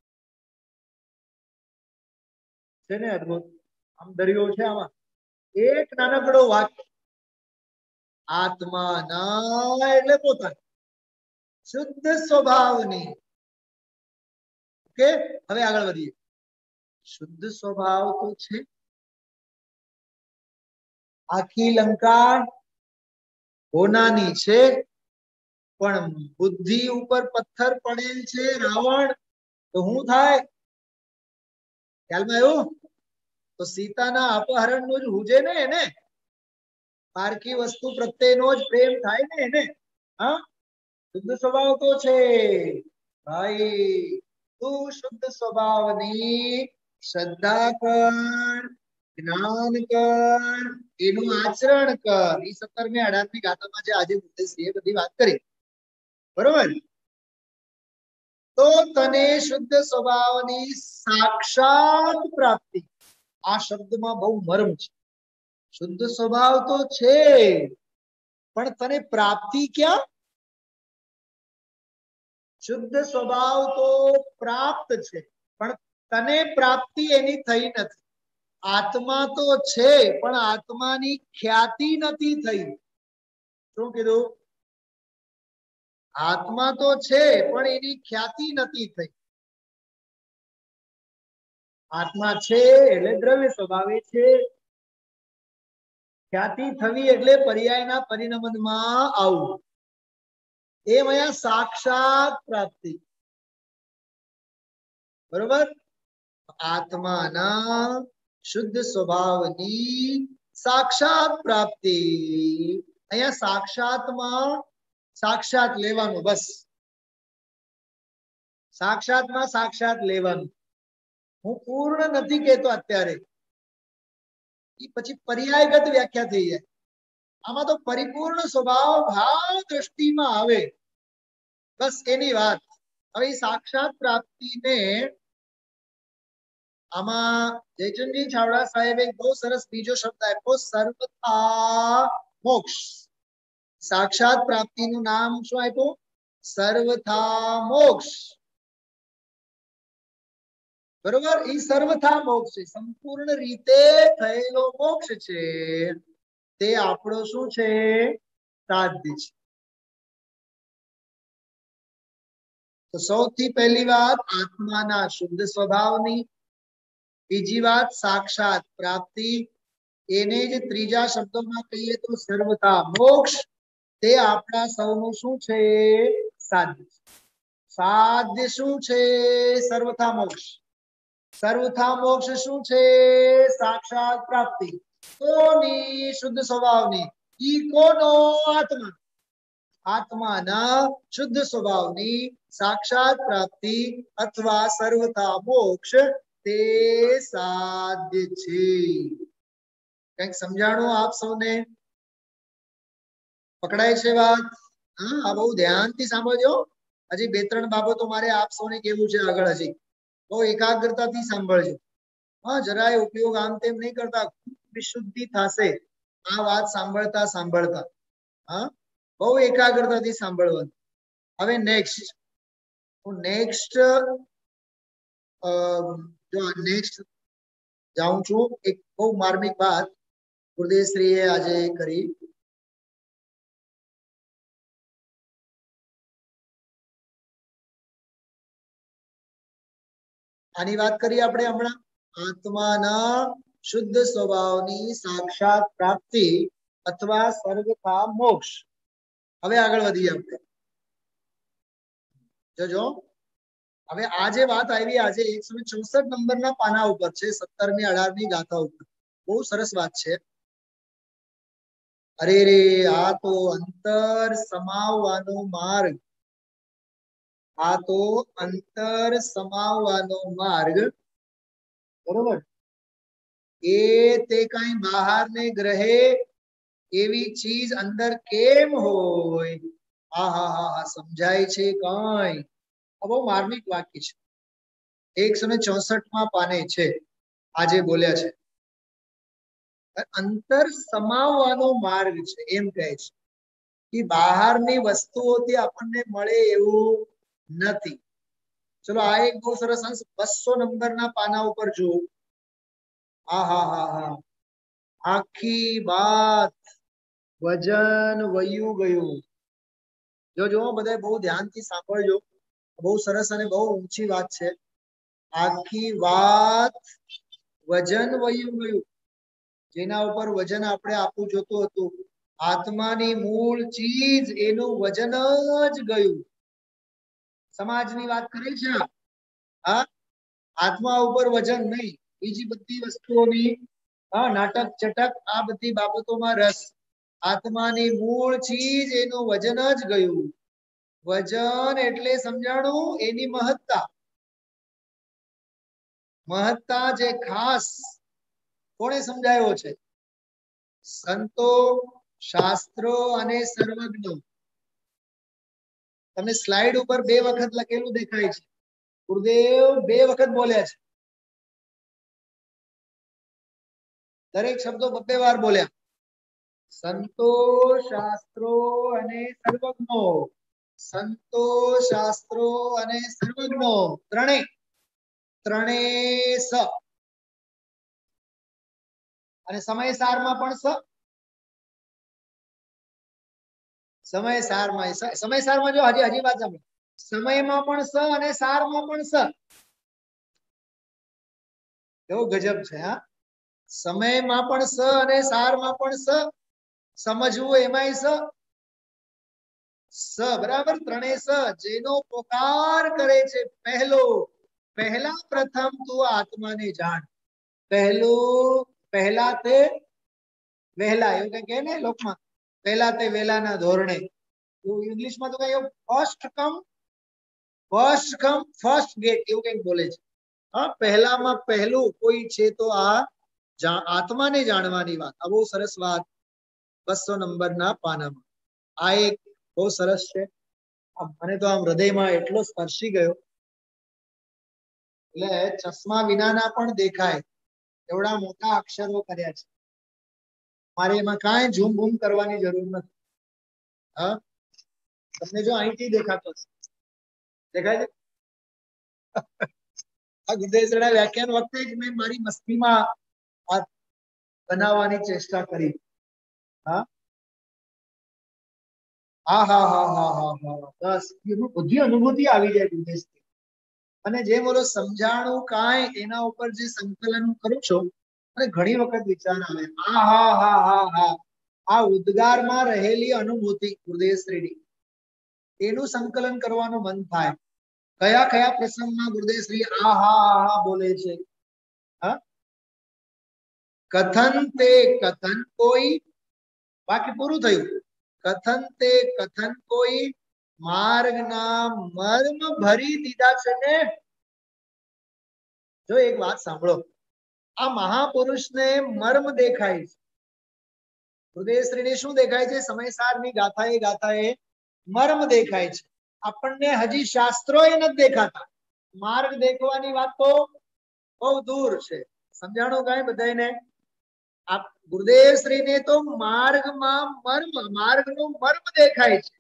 છે ને? અદભુત. આમ દરિયો છે આમાં. એક નાનકડો વાક્ય, આત્મા ના એટલે પોતાની શુદ્ધ સ્વભાવની. ઓકે, હવે આગળ વધીએ. શુદ્ધ સ્વભાવ તો છે. આખી લંકા હોનાની છે, પણ બુદ્ધિ ઉપર પથ્થર પડેલ છે રાવણ, તો શું થાય? ખ્યાલમાં આવ્યું? તો સીતાના અપહરણનું જ હુજે ને એને, પારકી વસ્તુ પ્રત્યેનો જ પ્રેમ થાય ને એને. હા, શુદ્ધ સ્વભાવ તો છે ભાઈ. તું શુદ્ધ સ્વભાવની શ્રદ્ધા કર, જ્ઞાન કર, એનું આચરણ કર. એ 17મી 18મી ગાથામાં જે આજે એ બધી વાત કરી, બરોબર? તો તને શુદ્ધ સ્વભાવની સાક્ષાત પ્રાપ્તિ. આ શબ્દમાં બહુ મર્મ છે. શુદ્ધ સ્વભાવ તો છે, પણ તને પ્રાપ્તિ ક્યાં? શુદ્ધ સ્વભાવ તો પ્રાપ્ત છે, પણ તને પ્રાપ્તિ એની થઈ નથી. આત્મા તો છે, પણ આત્માની ખ્યાતિ નથી થઈ. શું કીધું? આત્મા તો છે, પણ એની ખ્યાતિ નથી થઈ. આત્મા છે એટલે દ્રવ્ય સ્વભાવે છે. ખ્યાતિ થવી એટલે પર્યાયના પરિણમનમાં આવવું. એમ અહીંયા સાક્ષાત પ્રાપ્તિ. બરોબર? આત્માના શુદ્ધ સ્વભાવની સાક્ષાત પ્રાપ્તિ. અહીંયા સાક્ષાતમાં સાક્ષાત લેવાનું, બસ. સાક્ષાતમાં સાક્ષાત લેવાનું. હું પૂર્ણ નથી કહેતો અત્યારે, એ પછી પર્યાયગત વ્યાખ્યા થઈ જાય. આમાં તો પરિપૂર્ણ સ્વભાવ ભાવ દ્રષ્ટિમાં આવે, બસ એની વાત. હવે સાક્ષાત પ્રાપ્તિને આમાં જયચંદજી છાવડા સાહેબે બહુ સરસ બીજો શબ્દ આપ્યો, સર્વથા મોક્ષ. સાક્ષાત પ્રાપ્તિનું નામ શું આપ્યું? સર્વથા મોક્ષ. બરોબર? એ સર્વથા મોક્ષ છે, સંપૂર્ણ રીતે થયેલો મોક્ષ છે. તે આપણો શું છે? સાધ્ય છે. તો સૌથી પહેલી વાત આત્માના શુદ્ધ સ્વભાવની, બીજી વાત સાક્ષાત પ્રાપ્તિ, એને જ ત્રીજા શબ્દોમાં કહીએ તો સર્વથા મોક્ષ. તે આપણા સૌનું શું છે? સાધ્ય. સાધ્ય શું છે? સર્વથા મોક્ષ. સર્વથા મોક્ષ શું છે? સાક્ષાત પ્રાપ્તિ. કોની? શુદ્ધ સ્વભાવની. ઈ કોનો? આત્મા. આત્માના શુદ્ધ સ્વભાવની સાક્ષાત પ્રાપ્તિ અથવા સર્વથા મોક્ષ તે સાધ્ય છે. કંઈક સમજાણું આપ સૌને? પકડાય છે વાત? હા, આ બહુ ધ્યાનથી સાંભળજો. હજી 2-3 બાબતો મારે આપ સૌને કેવું છે આગળ. હજી બહુ એકાગ્રતાથી સાંભળજો. હા, જરાય ઉપયોગ આમ તેમ નહીં કરતા, વિશુદ્ધિ થશે આ વાત સાંભળતા સાંભળતા. હા, બહુ એકાગ્રતાથી સાંભળવાનું. હવે નેક્સ્ટ હું નેક્સ્ટ જાઉં છું. એક બહુ માર્મિક વાત ગુરુદેવશ્રીએ આજે કરી. આની વાત કરી આપણે હમણાં. આત્માના શુદ્ધ સ્વભાવની સાક્ષાત પ્રાપ્તિ અથવા સર્વથા મોક્ષ. હવે આગળ વધીએ આપણે. જોજો, હવે આ જે વાત આવી આજે 164 નંબરના પાના ઉપર છે, 17મી 18મી ગાથા ઉપર. બહુ સરસ વાત છે. અરે રે, આ તો અંતર સમાવવાનો માર્ગ. આ તો અંતર સમાવવાનો માર્ગ. બરોબર? એ તે કઈ બહાર ને ગ્રહે એવી ચીજ અંદર કેમ હોય? આહા, સમજાય છે કઈ? આ બહુ માર્મિક વાક્ય છે. 164માં પાને છે. આજે બોલ્યા છે અંતર સમાવવાનો માર્ગ છે, એમ કહે છે કે બહારની વસ્તુઓથી આપણને મળે એવું નથી. ચલો, આ એક બહુ સરસ અંશ 200 નંબરના પાના ઉપર જુઓ. આહા, આખી વાત વજન વયું ગયું. જો બધા બહુ ધ્યાનથી સાંભળજો. બહુ સરસ અને બહુ ઊંચી વાત છે. આખી વાત વજન વયું ગયું. જેના ઉપર વજન આપણે આપવું જોતું હતું આત્માની મૂળ ચીજ એનું વજન જ ગયું. સમાજની વાત કરી છે. હા, આત્મા ઉપર વજન નહીં, બીજી બધી વસ્તુઓની નાટક ચટક આ બધી બાબતોમાં રસ. આત્માની મૂળ ચીજ એનું વજન જ ગયું. વજન એટલે સમજાણું એની મહત્તા. મહત્તા જે ખાસ કોણે સમજાયો છે? સંતો, શાસ્ત્રો અને સર્વજ્ઞો. તમને સ્લાઇડ ઉપર 2 વખત લખેલું દેખાય છે. ગુરુદેવ 2 વખત બોલ્યા છે. દરેક શબ્દો 2 વાર બોલ્યા. સંતો, શાસ્ત્રો અને સર્વજ્ઞો. સંતો, શાસ્ત્રો અને સર્વજ્ઞો. ત્રણે સ. અને સમયસારમાં પણ સ. સમયસારમાં જો હજી વાત સાંભળો. સમયમાં પણ સ અને સારમાં પણ સ. કેવો ગજબ છે. હા, સમયમાં પણ સ અને સારમાં પણ સ. સમજવું એમાંય સ. બરાબર, ત્રણેય સ. જેનો પોકાર કરે છે પહેલા પ્રથમ તું આત્માને જાણ. પહેલા તે વહેલા, એવું કઈ કહે ને લોકમાં, પહેલા તે વહેલાના ધોરણે. ઇંગ્લિશમાં તો કઈ ફર્સ્ટ કમ ફર્સ્ટ ગેટ એવું કઈક બોલે છે. હા, પહેલામાં પહેલું કોઈ છે તો આ આત્માને જાણવાની વાત. આ બહુ સરસ વાત 200 નંબરના પાનામાં. આ એક બહુ સરસ છે. મને તો આમ હૃદયમાં એટલો સ્પર્શી ગયો. એટલે ચશ્મા વિનાના પણ દેખાય એવડા મોટા અક્ષરો કર્યા છે. મારે એમાં કાંઈ ઝૂમ બૂમ કરવાની જરૂર નથી. હા, તમને જો અહીંથી દેખાતો હશે, દેખાય છે? આ ગુરુદેવના વ્યાખ્યાન વખતે જ મેં મારી મસ્તીમાં આ બનાવવાની ચેષ્ટા કરી. હા, બસ એનું બધી અનુભૂતિ આવી જાય ગુરુદેવથી. અને જે બોલો સમજાણું કાંઈ એના ઉપર જે સંકલન કરું છો, અને ઘણી વખત વિચાર આવે આ ઉદ્ગારમાં રહેલી અનુભૂતિ ગુરુદેવશ્રીની, એનું સંકલન કરવાનું મન થાય. કયા કયા પ્રસંગમાં ગુરુદેવશ્રી આ બોલે છે? હા, કથન તે કથન કોઈ, બાકી પૂરું થયું. કથન તે કથન કોઈ માર્ગના મર્મ ભરી દીધા છે ને. જો એક વાત સાંભળો, આ મહાપુરુષને મર્મ દેખાય છે. હૃદયશ્રીને શું દેખાય છે? સમયસારની ગાથાએ મર્મ દેખાય છે. આપણને હજી શાસ્ત્રો એ નથી દેખાતા. માર્ગ દેખવાની વાત તો બહુ દૂર છે. સમજાણું કાંઈ બધાને? આ ગુરુદેવશ્રીને તો માર્ગમાં માર્ગનું મર્મ દેખાય છે.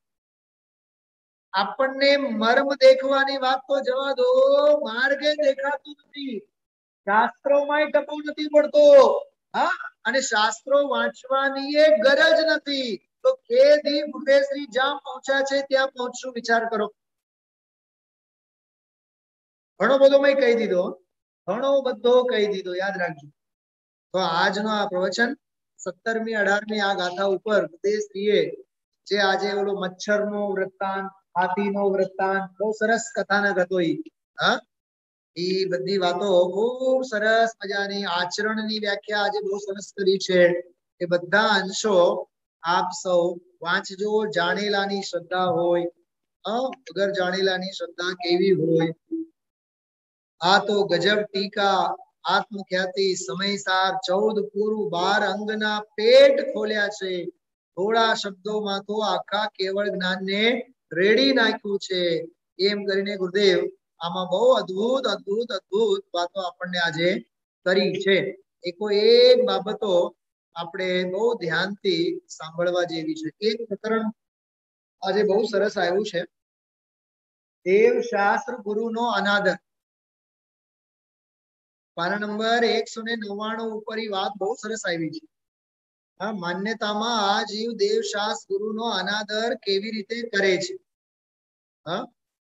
આપણને મર્મ દેખવાની વાત તો જવા દો, માર્ગે દેખાતું નથી. શાસ્ત્રોમાંય ટપો નથી પડતો. હા, અને શાસ્ત્રો વાંચવાની એ ગરજ નથી. તો કે દી ગુરુદેવશ્રી જ્યાં પહોંચ્યા છે ત્યાં પહોંચશું. વિચાર કરો. ઘણો બધો મેં કહી દીધો, ઘણો બધો કહી દીધો, યાદ રાખજો. તો આજનો આ પ્રવચન 17મી 18મી આ ગાથા ઉપર ગુરુદેવશ્રીએ જે આજે ઓલો મચ્છરનો વૃત્તાંત, હાથીનો વૃત્તાંત, બહુ સરસ કથાનક હતો. હા, એ બધી વાતો ખૂબ સરસ મજાની આચરણની વ્યાખ્યા આજે બહુ સરસ કરી છે. એ બધા અંશો આપ સૌ વાંચજો. જાણેલાની શ્રદ્ધા હોય, વગર જાણેલાની શ્રદ્ધા કેવી હોય. આ તો ગજબ ટીકા, આત્મખ્યાતિ, સમયસાર, 14 પૂરું, 12 અંગના પેટ ખોલ્યા છે. થોડા શબ્દોમાં તો આખા કેવળ જ્ઞાનને રેડી નાખ્યું છે. એમ કરીને ગુરુદેવ આમાં બહુ અદ્ભુત વાતો આપણને આજે કરી છે. એકો એક બાબતો આપણે બહુ ધ્યાનથી સાંભળવા જેવી છે. એક પ્રકરણ આજે બહુ સરસ આવ્યું છે. દેવ શાસ્ત્ર ગુરુનો અનાદર. પાના નંબર 199 ઉપર વાત બહુ સરસ આવી છે. હા, માન્યતામાં આ જીવ દેવ શાસ્ત્ર ગુરુનો અનાદર કેવી રીતે કરે છે. હા,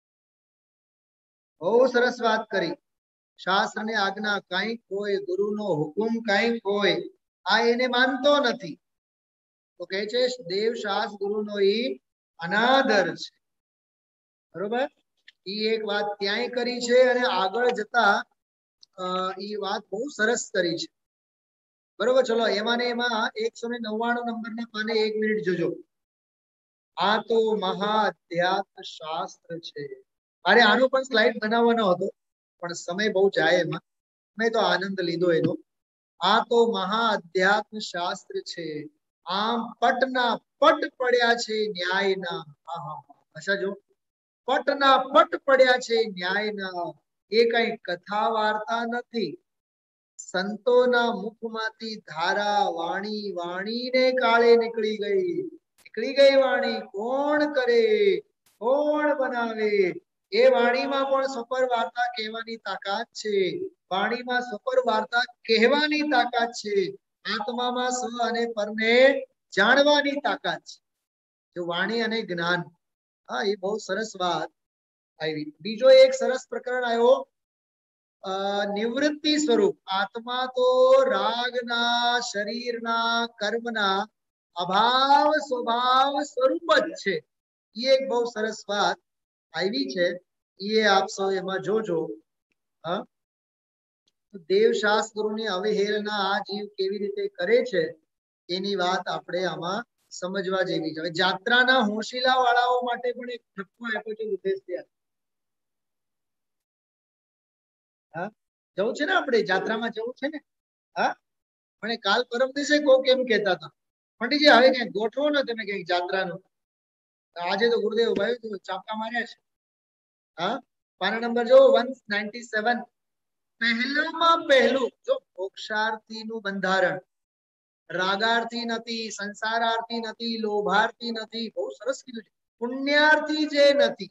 બહુ સરસ વાત કરી. શાસ્ત્રની આજ્ઞા કંઈક હોય, ગુરુનો હુકુમ કંઈક હોય, આ એને માનતો નથી. તો કહે છે દેવશાસ ગુરુનો ઈ અનાદર છે, બરોબર. ઈ એક વાત ત્યાંય કરી છે અને આગળ જતા ઈ વાત બહુ સરસ કરી છે, બરોબર. ચલો એમાં ને એમાં 199 નંબરના પાને 1 મિનિટ જોજો. આ તો મહા અધ્યાત્મ શાસ્ત્ર છે. અરે આનો પણ સ્લાઇડ બનાવવાનો હતો પણ સમય બહુ જાય એમાં, મેં તો આનંદ લીધો એનો. આ તો મહા અધ્યાત્મ શાસ્ત્ર છે, આમ પટના પટ પડ્યા છે ન્યાયના. હા હા ભાષા જો, પટના પટ પડ્યા છે ન્યાયના. એ કઈ કથા વાર્તા નથી, સંતોના મુખમાંથી ધારા વાણી વાણીને કાળે નીકળી ગઈ વાણી. કોણ કરે, કોણ બનાવે? એ વાણીમાં પણ સફર વાર્તા કહેવાની તાકાત છે, વાણીમાં સફર વાર્તા કહેવાની તાકાત છે, આત્મામાં સ્વ અને પરને જાણવાની તાકાત છે. જો વાણી અને જ્ઞાન, હા એ બહુ સરસ વાત આવી. બીજો એક સરસ પ્રકરણ આવ્યો, નિવૃત્તિ સ્વરૂપ. આત્મા તો રાગના, શરીરના, કર્મના અભાવ સ્વભાવ સ્વરૂપ જ છે. એ એક બહુ સરસ વાત આવી છે, એ આપ સૌ એમાં જોજો. હા, દેવશાસ્ત્રોની અવહેલના આ જીવ કેવી રીતે કરે છે એની વાત આપણે આમાં સમજવા જેવી છે. હવે જાત્રાના હોશિલા વાળાઓ માટે પણ એક ઠપકો આપ્યો છે ઉદ્દેશ્ય. હા, જવું છે ને આપણે જાત્રામાં જવું છે ને. હા, મને કાલ પરમ દિવસે કોક એમ કહેતા હતા, પંડિતજી હવે ક્યાંક ગોઠવો ને તમે ક્યાંક જાત્રાનું. આજે તો ગુરુદેવ ભાઈ તો ચાપકા માર્યા છે. હા, પાના નંબર જો 197. પહેલામાં પહેલું જો મોક્ષાર્થીનું બંધારણ રાગાર્થી નથી, સંસારાર્થી નથી, લોભાર્થી નથી. બહુ સરસ કીધું છે. પુણ્યાર્થી જે નથી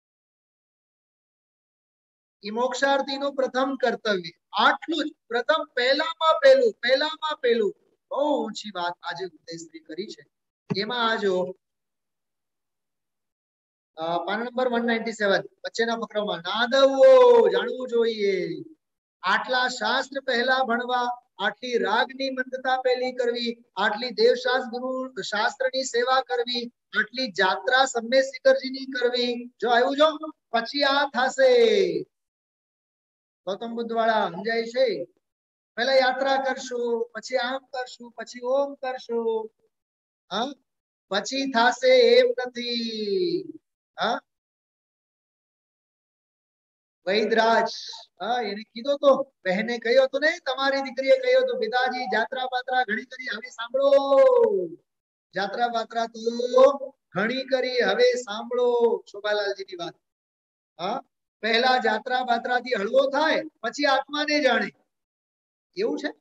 એ મોક્ષાર્થીનું પ્રથમ કર્તવ્ય. આટલું જ પ્રથમ, પહેલામાં પહેલું. બહુ ઊંચી વાત આજે ઉદયશ્રી કરી છે. એમાં આજો પાના નંબર 197 વચ્ચેના ફકરામાં નાદવો જાણવું જોઈએ. આટલા શાસ્ત્ર પહેલા ભણવા, આટલી રાગની મંદતા પહેલી કરવી, આટલી દેવશાસ્ત્ર ગુરુ શાસ્ત્રની સેવા કરવી, આટલી જાત્રા સમ્ય શિખરજીની કરવી. જો આવ્યું જો પછી આ થશે. ગૌતમ બુદ્ધ વાળા સમજાય છે, પહેલા યાત્રા કરશું, પછી આમ કરશું, પછી ઓમ કરશું. હા, પછી થશે એમ નથી. હા, વૈદરાજ એને કીધું તો, બહેને કહ્યું હતું ને, તમારી દીકરીએ કહ્યું હતું પિતાજી જાત્રા પાત્રા ઘણી કરી, હવે સાંભળો. જાત્રા પાત્રા તો ઘણી કરી, હવે સાંભળો શોભાલાલજીની વાત. હા, પહેલા જાત્રા પાત્રાથી હળવો થાય, પછી આત્માને જાણે. એવું છે,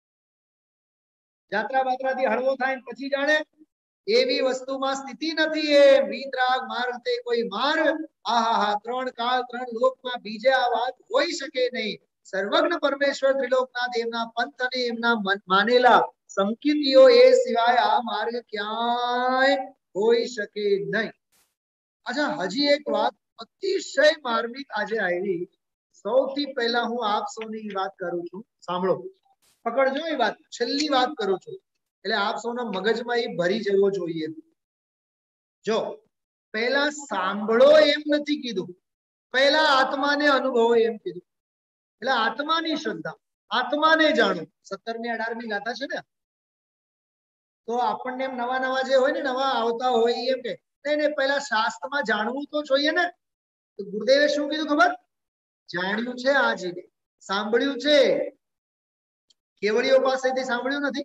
જાત્રા પાત્રાથી હળવો થાય પછી જાણે એવી વસ્તુમાં સ્થિતિ નથી. એ વિતરાગ માર્ગ તે કોઈ માર્ગ. આહા, ત્રણ કાળ ત્રણ લોકમાં બીજે આ વાત હોઈ શકે નહીં. સર્વજ્ઞ પરમેશ્વર ત્રિલોકનાથ એમના પંથ અને એમના માનેલા સંકિતિઓ એ સિવાય આ માર્ગ ક્યાંય હોઈ શકે નહીં. અચ્છા, હજી એક વાત અતિશય માર્મિક આજે આવી. સૌથી પહેલા હું આપ સૌની વાત કરું છું, સાંભળો, પકડજો એ વાત. છેલ્લી વાત કરું છું એટલે આપ સૌના મગજમાં એ ભરી જવો જોઈએ. જો પહેલા સાંભળો એમ નથી કીધું, પહેલા આત્માને અનુભવો એમ કીધું. એટલે આત્માની શ્રદ્ધા, આત્માને જાણો. 17મી 18મી ગાથા છે ને, તો આપણને એમ નવા નવા જે હોય ને, નવા આવતા હોય એમ કે નહીં, પહેલા શાસ્ત્રમાં જાણવું તો જોઈએ ને. તો ગુરુદેવે શું કીધું ખબર? જાણ્યું છે આ જીવે, સાંભળ્યું છે, કેવડીઓ પાસેથી સાંભળ્યું નથી.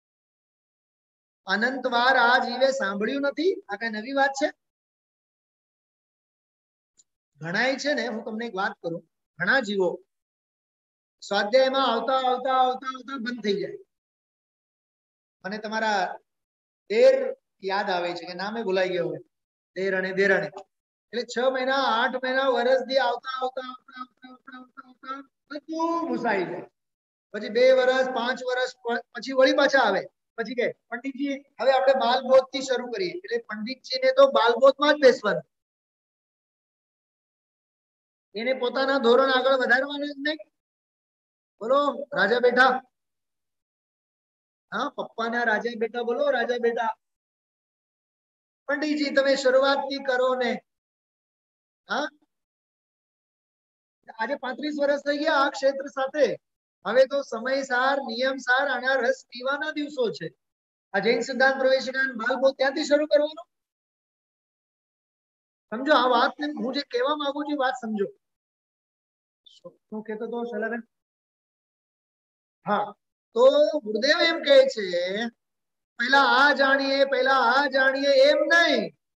અનંત વાર આ જીવે સાંભળ્યું નથી. આ કઈ નવી વાત છે? ઘણાય છે ને, હું તમને એક વાત કરું, ઘણા જીવો સ્વાધ્યાયમાં આવતા આવતા આવતા આવતા બંધ થઈ જાય. મને તમારા દેર યાદ આવે છે કે નામે ભૂલાઈ ગયો હોય, દેર અને દેરાણી. એટલે 6 મહિના 8 મહિના વર્ષથી આવતા આવતા આવતા આવતા આવતા આવતા આવતા બધું ભૂસાઈ જાય. પછી 2 વર્ષ 5 વર્ષ પછી વળી પાછા આવે. પછી કે પંડિતજી હવે આપણે બાલબોધ થી શરૂ કરીએ. એટલે પંડિતજીને તો બાલબોધમાં જ બેસવાનું, એને પોતાના ધોરણ આગળ વધારવાના જ નહીં. બોલો રાજા બેઠા. हाँ पप्पाना राजा बेटा बोलो, राजा बेटा। पंडित जी तमे शुरुआत थी करो ने। हाँ આજે 35 વર્ષ થઈ ગયા આ ક્ષેત્ર સાથે। હવે તો સમયસાર નિયમસાર આના રસ પીવાના દિવસો છે। આ જૈન સિદ્ધાંત પ્રવેશિકા બાળકો ત્યાંથી શરૂ કરવાનું। સમજો આ વાત ને, હું જે કહેવા માંગુ છું વાત સમજો। શું કહેતો તો શૈલાબેન? હા તો ગુરુદેવ એમ કહે છે પહેલા આ જાણીએ એમ નહીં,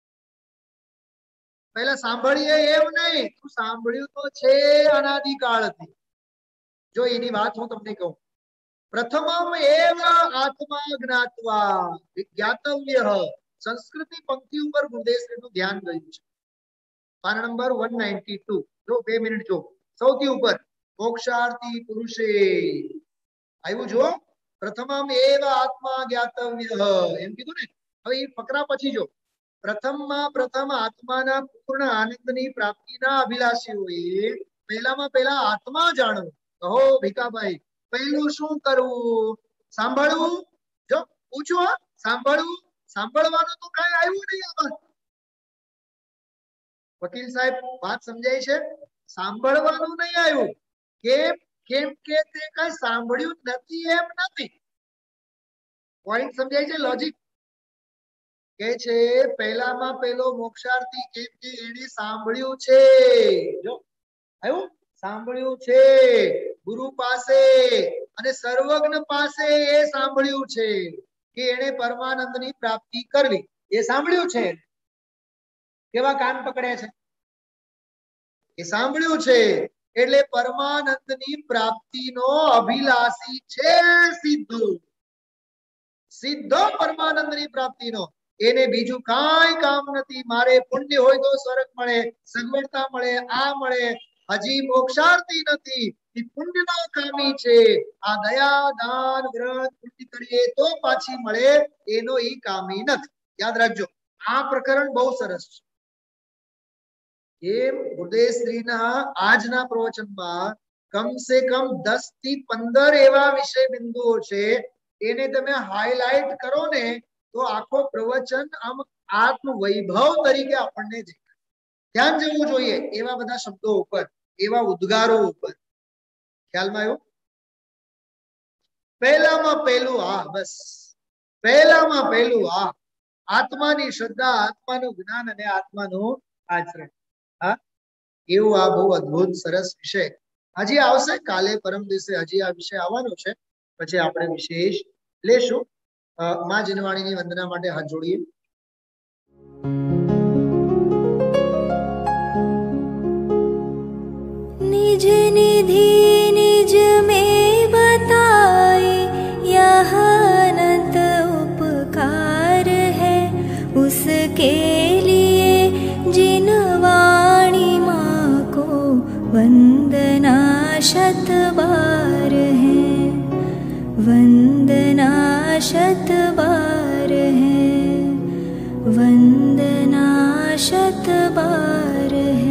પહેલા સાંભળીએ એમ નહીં। તું સાંભળ્યું તો છે અનાદિકાળથી। જો એની વાત હું તમને કહું, પ્રથમમ એવ આત્મા જ્ઞાત્વા જ્ઞાતવ્યઃ, સંસ્કૃતિ પંક્તિ ઉપર ગુરુદેવ શ્રીનું ધ્યાન ગયું છે। પાના નંબર 192। જો 2 મિનિટ જો સૌથી ઉપર મોક્ષાર્થી પુરુષે આવ્યું જો, પ્રથમમ એવ આત્મા જ્ઞાતવ્યઃ એમ કીધું ને। હવે એ ફકરા પછી જો પ્રથમમાં પ્રથમ આત્માના પૂર્ણ આનંદની પ્રાપ્તિના અભિલાષીઓએ પહેલામાં પહેલા આત્મા જાણવું। કહો ભીખાભાઈ પહેલું શું કરવું? સાંભળવું। જો પૂછો સાંભળવું, સાંભળવાનું તો કઈ આવ્યું નહીં આમાં। વકીલ સાહેબ વાત સમજાય છે? સાંભળવાનું નહીં આવ્યું। કેમ કે તે કઈ સાંભળ્યું નથી એમ નથી। પોઈન્ટ સમજાય છે? લોજિક કે છે પહેલામાં પહેલો મોક્ષાર્થી કેમ કે એને સાંભળ્યું છે। જો આવ્યું, સાંભળ્યું છે ગુરુ પાસે અને સર્વજ્ઞ પાસે એ સાંભળ્યું છે કે એને પરમાનંદની પ્રાપ્તિ કરવી, એ સાંભળ્યું છે। કેવા કાન પકડ્યા છે? એ સાંભળ્યું છે એટલે પરમાનંદની પ્રાપ્તિનો અભિલાષી છે। સીધો પરમાનંદની પ્રાપ્તિનો, એને બીજું કાંઈ કામ નથી। મારે પુણ્ય હોય તો સ્વર્ગ મળે, સગવડતા મળે, આ મળે, હજી મોક્ષાર્થી નથી, એ પુણ્યનો કામી છે। આ દયા દાન વ્રત પુણ્ય કરીએ તો પાછી મળે, એનો ઈ કામી નથી। યાદ રાખજો આ પ્રકરણ બહુ સરસ છે। એમ ગુરુદેવ શ્રીના આજના પ્રવચનમાં કમ સે કમ 10 થી 15 એવા વિષય બિંદુઓ છે, એને તમે હાઇલાઇટ કરો ને તો આખો પ્રવચન આમ આત્મ વૈભવ તરીકે આપણને દેખાય। ધ્યાન જવું જોઈએ એવા બધા શબ્દો ઉપર, એવા ઉદ્ગારો ઉપર। ખ્યાલમાં આવ્યું? પહેલામાં પહેલું આ, બસ પહેલામાં પહેલું આ આત્માની શ્રદ્ધા, આત્માનું જ્ઞાન અને આત્માનું આચરણ। હા એવું આ બહુ અદ્ભુત સરસ વિષય હજી આવશે કાલે પરમ દિવસે, હજી આ વિષય આવવાનો છે, પછી આપણે વિશેષ લેશું। માં જનવાણીની વંદના માટે હાથ જોડીએ। निज निधि निज में बताए यह अनंत उपकार है, उसके लिए जिन वाणी माँ को वंदना शत बार है, वंदना शत बार है, वंदना शत बार है।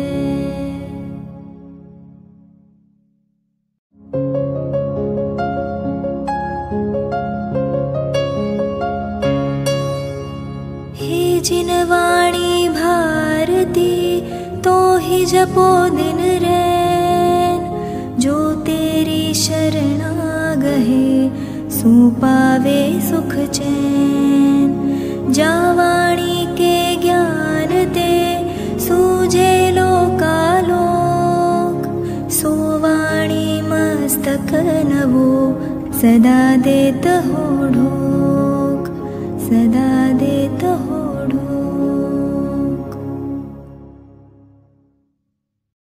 हे जिनवाणी भारती तो ही जपो दिन रैन, जो तेरी शरणा गहे सो पावे सुख चैन। जावाणी के ज्ञान ते सूझे लोकालोक, सोवाणी मस्तक नवो सदा देत हो ढोक, सदा देत हो